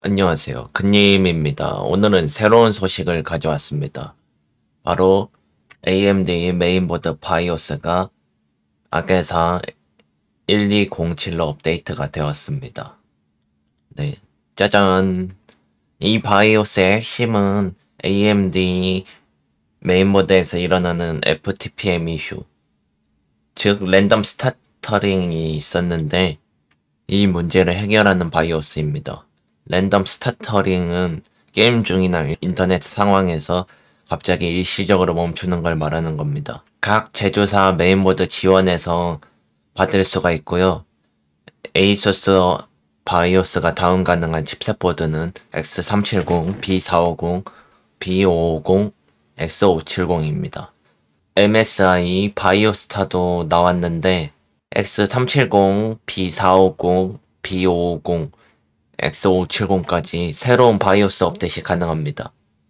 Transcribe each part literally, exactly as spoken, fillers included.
안녕하세요. 큰님입니다. 오늘은 새로운 소식을 가져왔습니다. 바로 에이엠디 메인보드 바이오스가 악에사 일이공칠로 업데이트가 되었습니다. 네, 짜잔! 이 바이오스의 핵심은 에이엠디 메인보드에서 일어나는 에프티피엠 이슈, 즉 랜덤 스타터링이 있었는데 이 문제를 해결하는 바이오스입니다. 랜덤 스타터링은 게임 중이나 인터넷 상황에서 갑자기 일시적으로 멈추는 걸 말하는 겁니다. 각 제조사 메인보드 지원에서 받을 수가 있고요. 에이소스 바이오스가 다운 가능한 칩셋 보드는 엑스 삼백칠십, 비 사백오십, 비 오백오십, 엑스 오백칠십입니다. 엠에스아이 바이오스타도 나왔는데 엑스 삼백칠십, 비 사백오십, 비 오백오십, 엑스 오백칠십까지 새로운 바이오스 업데이트가 가능합니다.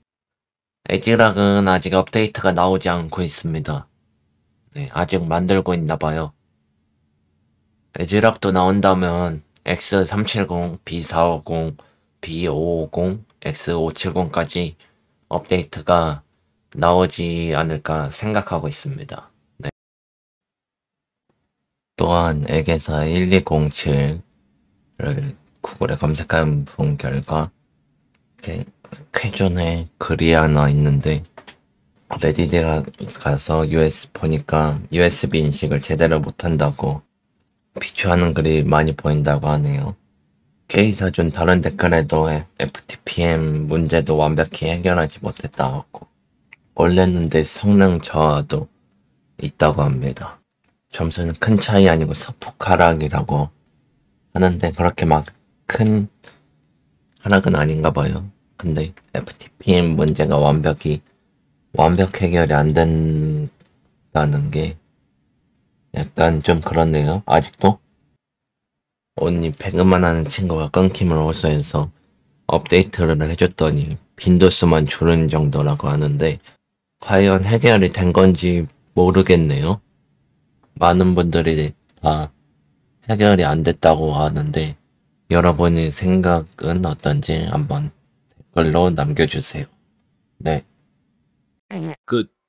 에지락은 아직 업데이트가 나오지 않고 있습니다. 네, 아직 만들고 있나봐요. 에지락도 나온다면 엑스 삼백칠십, 비 사백오십, 비 오백오십, 엑스 오백칠십까지 업데이트가 나오지 않을까 생각하고 있습니다. 네. 또한 액에사 일이공칠을 구글에 검색한 본 결과 이렇게 쾌존에 글이 하나 있는데 레디디가 가서 유에스 보니까 유에스비 인식을 제대로 못한다고 비추하는 글이 많이 보인다고 하네요. K사 준 다른 댓글에도 에프티피엠 문제도 완벽히 해결하지 못했다고 하고 원래는데 성능 저하도 있다고 합니다. 점수는 큰 차이 아니고 소폭 하락이라고 하는데 그렇게 막 큰 하락은 아닌가 봐요. 근데 에프티피엠 문제가 완벽히 완벽 해결이 안 된다는 게 약간 좀 그렇네요. 아직도 언니 배그만 하는 친구가 끊김을 호소해서 업데이트를 해줬더니 빈도수만 줄은 정도라고 하는데 과연 해결이 된 건지 모르겠네요. 많은 분들이 다 해결이 안 됐다고 하는데 여러분의 생각은 어떤지 한번 댓글로 남겨주세요. 네. 끝.